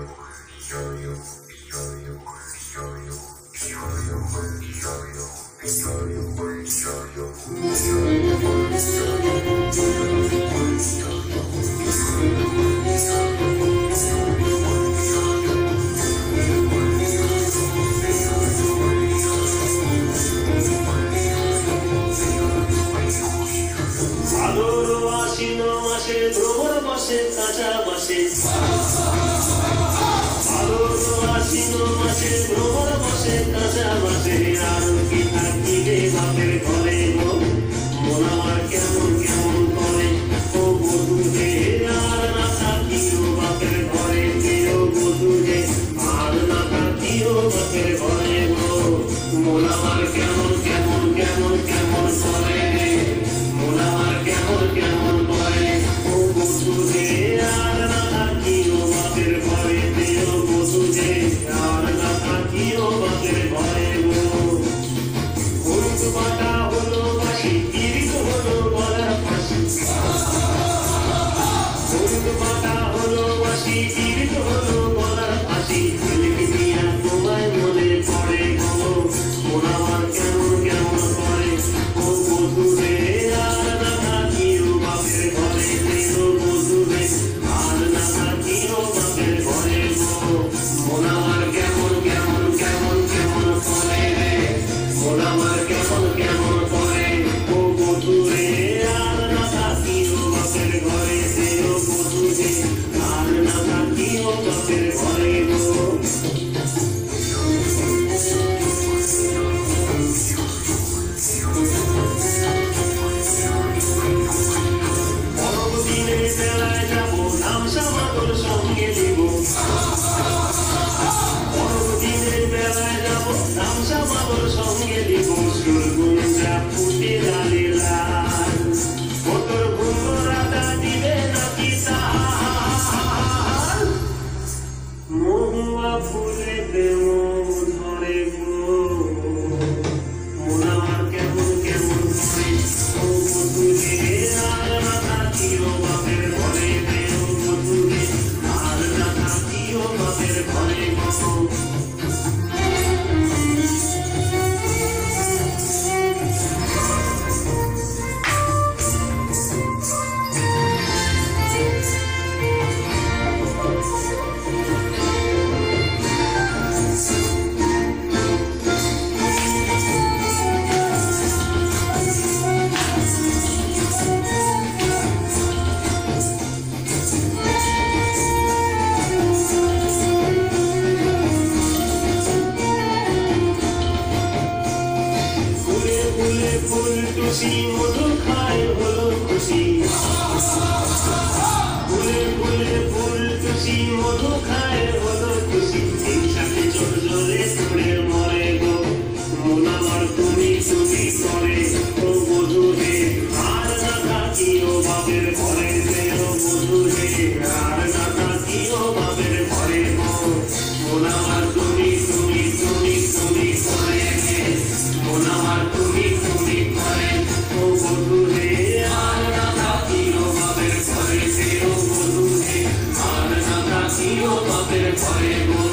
Badoro ashino mase dhomar mase kacha mase Badoro ashino mase dhomar mase kacha mase aro ki thaki re baper ghore go mon amar kemon kemon kore o bodhu re ar na thaki o baper ghore ge o bodhu re ar na thaki o baper ghore go mon amar kemon kemon kemon kemon kore mon amar kemon kemon kore o bodhu re ar na thaki o baper ghore ge o bodhu re ar na thaki o baper ghore go Holuদ বাটা হলো বাসি তিরিত হলো গলার ফাঁসি হলুদ বাটা হলো বাসি তিরিত হলো গলার ফাঁসি ছেলেকে দিয়া তোমায় মনে পড়ে গো মন আমার কেমন কেমন করে ও বধূ রে আর না থাকিও বাপের ঘরে ও বধূ রে আর না থাকিও বাপের ঘরে গো মন আমার কেমন কেমন কেমন কেমন করে রে মন আমার কেমন কেমন করে ও বধূ রে আর না থাকিও বাপের ঘরে ও বধূ রে আর না থাকিও বাপের ঘরে গো পরবদিনের বেলায় যাবো নামসা মাদর সঙ্গে দিব পরবদিনের বেলায় যাবো নামসা মাদর সঙ্গে দিব সুরগুঞ্জা ফুটে লালে লাল মোটর ঘুমরাটা দিবে নাকি তাল মহুয়া ফুলে প্রেম ধরে গো মন আমার কেমন কেমন করে ও বধূ রে আর না থাকিও বাপের ঘরে ও বধূ রে আর না থাকিও বাপের ঘরে গো ফুলে ফুলে ফুল টুসি মধু খায় হলো খুশি ফুলে ফুলে ফুল টুসি মধু খায় হলো খুশি এই সাথে জোর জোরে পড়ে মরে গো মন আমার তুমি তুমি করে ও বধূ রে আর না থাকিও বাপের ঘরে ও বধূ রে আর না থাকিও বাপের ঘরে গো মন আমার তুমি তুমি তুমি তুমি করে মন আমার তুমি তুমি করে ও বধূ রে আর না থাকিও বাপের ঘরে ও বধূ রে আর না থাকিও বাপের ঘরে গো